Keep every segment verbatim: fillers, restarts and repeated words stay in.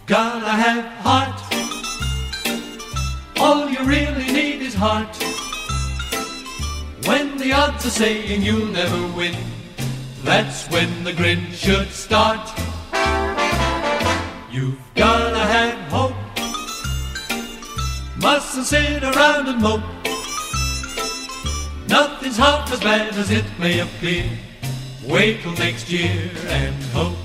Gotta have heart. All you really need is heart. When the odds are saying you'll never win, that's when the grin should start. You've gotta have hope. Mustn't sit around and mope. Nothing's half as bad as it may appear. Wait till next year and hope.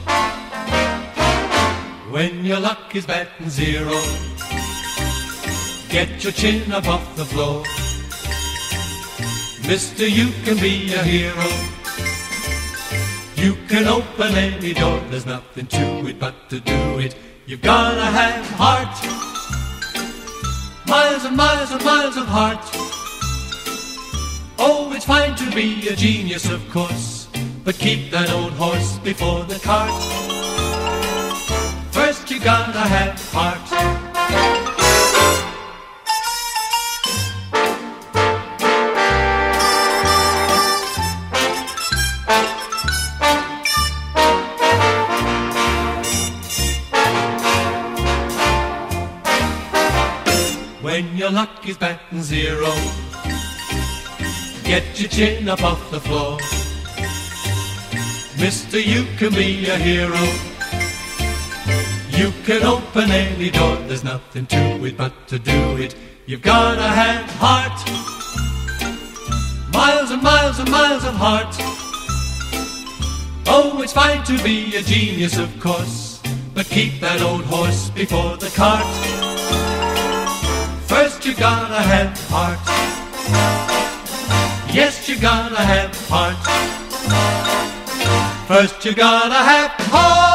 When your luck is batting zero, get your chin up off the floor. Mister, you can be a hero. You can open any door. There's nothing to it but to do it. You've gotta have heart. Miles and miles and miles of heart. Oh, it's fine to be a genius, of course, but keep that old horse before the cart. First you gotta have heart. When your luck is batting zero, get your chin up off the floor. Mister, you can be a hero. You can open any door. There's nothing to it but to do it. You've gotta have heart. Miles and miles and miles of heart. Oh, it's fine to be a genius, of course, but keep that old horse before the cart. First you gotta have heart. Yes, you gotta have heart. First you gotta have heart.